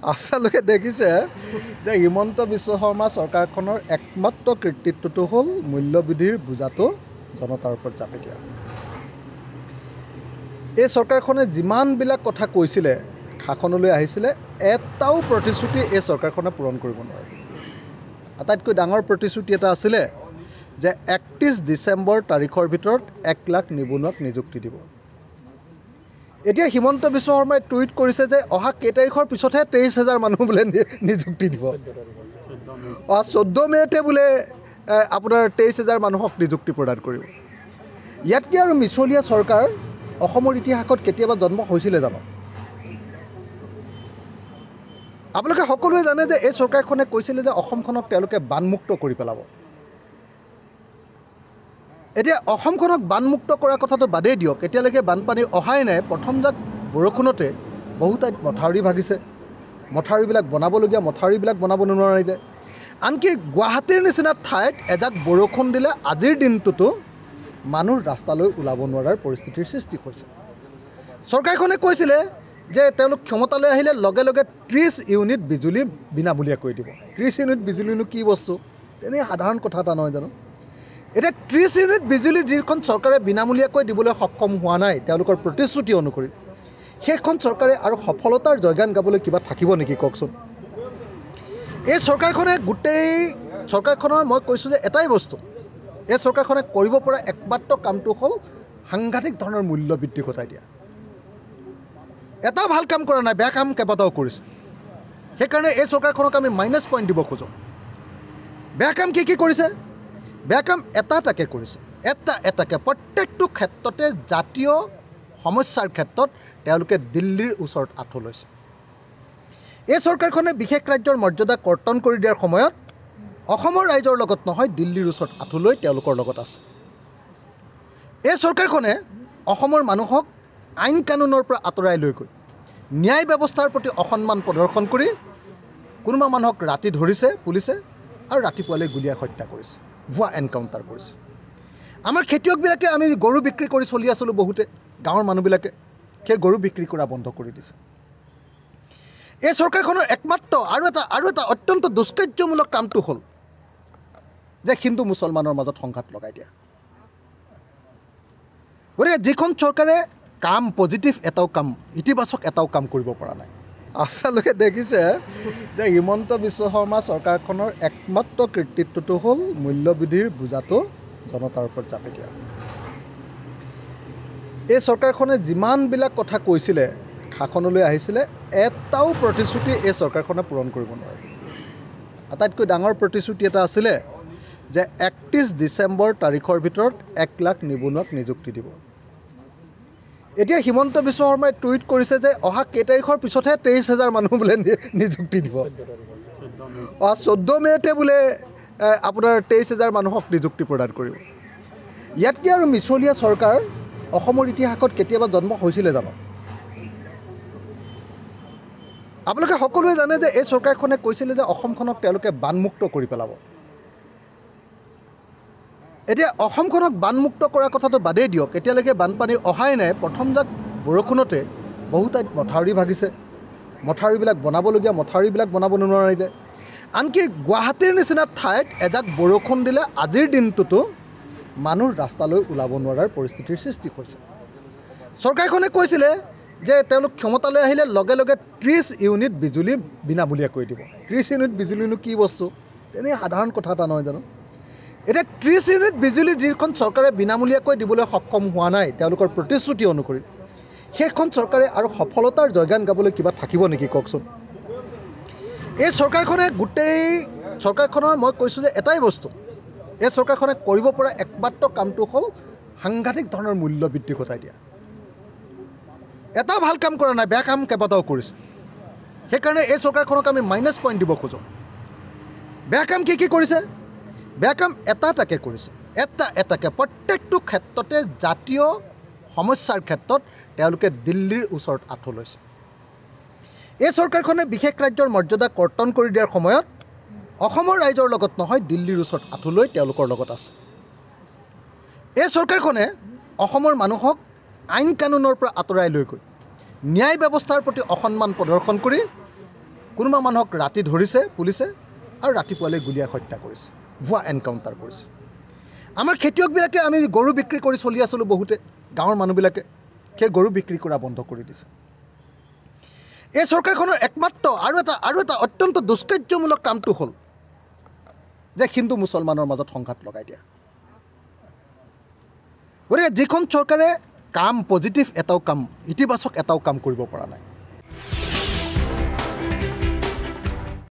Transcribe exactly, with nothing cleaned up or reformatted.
আপোনালোকে দেখিছে যে হিমন্ত বিশ্ব শৰ্মা চৰকাৰখনৰ একমাত্ৰ কৃতিত্বটো হ'ল মূল্যবৃদ্ধিৰ বোজাটো জনতাৰ ওপৰত জাপি দিয়া। এই চৰকাৰখনে যিমানবিলাক কথা কৈছিলে, শাসনলৈ আহিছিলে, এটাও প্ৰতিশ্ৰুতি এই চৰকাৰখনে পূৰণ কৰিব নোৱাৰে। আটাইতকৈ ডাঙৰ প্ৰতিশ্ৰুতি এটা আছিলে যে একত্ৰিছ ডিচেম্বৰ তাৰিখৰ ভিতৰত এক লাখ নিবনুৱাক নিযুক্তি দিব। এতিয়া হিমন্ত বিশ্ব শৰ্মাই টুইট কৰিছে যে অহা কেই তাৰিখৰ পিছতহে তেইছ হাজাৰ মানুহ বোলে নিযুক্তি দিব। অহা চৈধ্য মে'তে বোলে আপোনাৰ তেইছ হাজাৰ মানুহক নিযুক্তি প্ৰদান কৰিব। ইয়াতকৈ আৰু মিছলীয়া চৰকাৰ অসমৰ ইতিহাসত কেতিয়াবা জন্ম হৈছিলে জানো? আপোনালোকে সকলোৱে জানে যে এই চৰকাৰখনে কৈছিলে যে অসমখনক তেওঁলোকে বানমুক্ত কৰি পেলাব। এতিয়া অসমখনক বানমুক্ত কৰাৰ কথাটো বাদেই দিয়ক, এতিয়ালৈকে বানপানী অহাই নাই। প্ৰথম যাক বৰষুণতে বহু ঠাইত মথাউৰি ভাগিছে, মথাউৰিবিলাক বনাবলগীয়া মথাউৰিবিলাক বনাব নোৱাৰিলে। আনকি গুৱাহাটীৰ নিচিনা ঠাইত এজাক বৰষুণ দিলে আজিৰ দিনটোতো মানুহ ৰাস্তালৈ ওলাব নোৱাৰাৰ পৰিস্থিতিৰ সৃষ্টি হৈছে। চৰকাৰখনে কৈছিলে যে তেওঁলোক ক্ষমতালৈ আহিলে লগে লগে ত্ৰিছ ইউনিট বিজুলী বিনামূলীয়াকৈ দিব। ত্ৰিছ ইউনিট বিজুলীনো কি বস্তু? তেনেই সাধাৰণ কথা এটা নহয় জানো? এতিয়া ত্ৰিছ ইউনিট বিজুলী যিখন চৰকাৰে বিনামূলীয়াকৈ দিবলৈ সক্ষম হোৱা নাই তেওঁলোকৰ প্ৰতিশ্ৰুতি অনুসৰি, সেইখন চৰকাৰে আৰু সফলতাৰ জয়গান গাবলৈ কিবা থাকিব নেকি কওকচোন? এই চৰকাৰখনে গোটেই চৰকাৰখনৰ মই কৈছোঁ যে এটাই বস্তু, এই চৰকাৰখনে কৰিব পৰা একমাত্ৰ কামটো হ'ল সাংঘাতিক ধৰণৰ মূল্য বৃদ্ধি ঘটাই দিয়া। এটাও ভাল কাম কৰা নাই, বেয়া কাম কেইবাটাও কৰিছে। সেইকাৰণে এই চৰকাৰখনক আমি মাইনাছ পইণ্ট দিব খোজোঁ। বেয়া কাম কি কি কৰিছে? বেয়া কাম এটা এটাকৈ কৰিছে, এটা এটাকৈ প্ৰত্যেকটো ক্ষেত্ৰতে জাতীয় সমস্যাৰ ক্ষেত্ৰত তেওঁলোকে দিল্লীৰ ওচৰত আঁঠু লৈছে। এই চৰকাৰখনে বিশেষ ৰাজ্যৰ মৰ্যাদা কৰ্তন কৰি দিয়াৰ সময়ত অসমৰ ৰাইজৰ লগত নহয়, দিল্লীৰ ওচৰত আঁঠু লৈ তেওঁলোকৰ লগত আছে। এই চৰকাৰখনে অসমৰ মানুহক আইন কানুনৰ পৰা আঁতৰাই লৈ গৈ ন্যায় ব্যৱস্থাৰ প্ৰতি অসন্মান প্ৰদৰ্শন কৰি কোনোবা মানুহক ৰাতি ধৰিছে পুলিচে আৰু ৰাতিপুৱালৈ গুলীয়াই হত্যা কৰিছে, ভুৱা এনকাউণ্টাৰ কৰিছে। আমাৰ খেতিয়কবিলাকে আমি গৰু বিক্ৰী কৰি চলি আছিলোঁ, বহুতে গাঁৱৰ মানুহবিলাকে সেই গৰু বিক্ৰী কৰা বন্ধ কৰি দিছে। এই চৰকাৰখনৰ একমাত্ৰ আৰু এটা আৰু এটা অত্যন্ত দুষ্কাৰ্যমূলক কামটো হ'ল যে হিন্দু মুছলমানৰ মাজত সংঘাত লগাই দিয়া। গতিকে যিখন চৰকাৰে কাম পজিটিভ এটাও কাম, ইতিবাচক এটাও কাম কৰিব পৰা নাই। আপোনালোকে দেখিছে যে হিমন্ত বিশ্ব শৰ্মা চৰকাৰখনৰ একমাত্ৰ কৃতিত্বটো হ'ল মূল্যবৃদ্ধিৰ বোজাটো জনতাৰ ওপৰত জাপি দিয়া। এই চৰকাৰখনে যিমানবিলাক কথা কৈছিলে, শাসনলৈ আহিছিলে, এটাও প্ৰতিশ্ৰুতি এই চৰকাৰখনে পূৰণ কৰিব নোৱাৰে। আটাইতকৈ ডাঙৰ প্ৰতিশ্ৰুতি এটা আছিলে যে একত্ৰিছ ডিচেম্বৰ তাৰিখৰ ভিতৰত এক লাখ নিবনুৱাক নিযুক্তি দিব। এতিয়া হিমন্ত বিশ্ব শৰ্মাই টুইট কৰিছে যে অহা কেই তাৰিখৰ পিছতহে তেইছ হাজাৰ মানুহ বোলে নিযুক্তি দিব। অহা চৈধ্য মে'তে বোলে আপোনাৰ তেইছ হাজাৰ মানুহক নিযুক্তি প্ৰদান কৰিব। ইয়াতকৈ আৰু মিছলীয়া চৰকাৰ অসমৰ ইতিহাসত কেতিয়াবা জন্ম হৈছিলে জানো? আপোনালোকে সকলোৱে জানে যে এই চৰকাৰখনে কৈছিলে যে অসমখনক তেওঁলোকে বানমুক্ত কৰি পেলাব। এতিয়া অসমখনক বানমুক্ত কৰাৰ কথাটো বাদেই দিয়ক, এতিয়ালৈকে বানপানী অহাই নাই। প্ৰথম যাক বৰষুণতে বহু ঠাইত মথাউৰি ভাগিছে, মথাউৰিবিলাক বনাবলগীয়া মথাউৰিবিলাক বনাব নোৱাৰিলে। আনকি গুৱাহাটীৰ নিচিনা ঠাইত এজাক বৰষুণ দিলে আজিৰ দিনটোতো মানুহ ৰাস্তালৈ ওলাব নোৱাৰাৰ পৰিস্থিতিৰ সৃষ্টি হৈছে। চৰকাৰখনে কৈছিলে যে তেওঁলোক ক্ষমতালৈ আহিলে লগে লগে ত্ৰিছ ইউনিট বিজুলী বিনামূলীয়াকৈ দিব। ত্ৰিছ ইউনিট বিজুলীনো কি বস্তু? তেনেই সাধাৰণ কথা এটা নহয় জানো? এতিয়া ত্ৰিছ ইউনিট বিজুলী যিখন চৰকাৰে বিনামূলীয়াকৈ দিবলৈ সক্ষম হোৱা নাই তেওঁলোকৰ প্ৰতিশ্ৰুতি অনুসৰি, সেইখন চৰকাৰে আৰু সফলতাৰ জয়গান গাবলৈ কিবা থাকিব নেকি কওকচোন? এই চৰকাৰখনে গোটেই চৰকাৰখনৰ মই কৈছোঁ যে এটাই বস্তু, এই চৰকাৰখনে কৰিব পৰা একমাত্ৰ কামটো হ'ল সাংঘাতিক ধৰণৰ মূল্য বৃদ্ধি ঘটাই দিয়া। এটাও ভাল কাম কৰা নাই, বেয়া কাম কেইবাটাও কৰিছে। সেইকাৰণে এই চৰকাৰখনক আমি মাইনাছ পইণ্ট দিব খোজোঁ। বেয়া কাম কি কি কৰিছে? বেয়া কাম এটা এটাকৈ কৰিছে, এটা এটাকৈ প্ৰত্যেকটো ক্ষেত্ৰতে জাতীয় সমস্যাৰ ক্ষেত্ৰত তেওঁলোকে দিল্লীৰ ওচৰত আঁঠু লৈছে। এই চৰকাৰখনে বিশেষ ৰাজ্যৰ মৰ্যাদা কৰ্তন কৰি দিয়াৰ সময়ত অসমৰ ৰাইজৰ লগত নহয়, দিল্লীৰ ওচৰত আঁঠু লৈ তেওঁলোকৰ লগত আছে। এই চৰকাৰখনে অসমৰ মানুহক আইন কানুনৰ পৰা আঁতৰাই লৈ গৈ ন্যায় ব্যৱস্থাৰ প্ৰতি অসন্মান প্ৰদৰ্শন কৰি কোনোবা মানুহক ৰাতি ধৰিছে পুলিচে আৰু ৰাতিপুৱালৈ গুলীয়াই হত্যা কৰিছে, ভুৱা এনকাউণ্টাৰ কৰিছে। আমাৰ খেতিয়কবিলাকে আমি গৰু বিক্ৰী কৰি চলি আছিলোঁ, বহুতে গাঁৱৰ মানুহবিলাকে সেই গৰু বিক্ৰী কৰা বন্ধ কৰি দিছে। এই চৰকাৰখনৰ একমাত্ৰ আৰু এটা আৰু এটা অত্যন্ত দুষ্কাৰ্যমূলক কামটো হ'ল যে হিন্দু মুছলমানৰ মাজত সংঘাত লগাই দিয়া। গতিকে যিখন চৰকাৰে কাম পজিটিভ এটাও কাম ইতিবাচক এটাও কাম কৰিব পৰা নাই,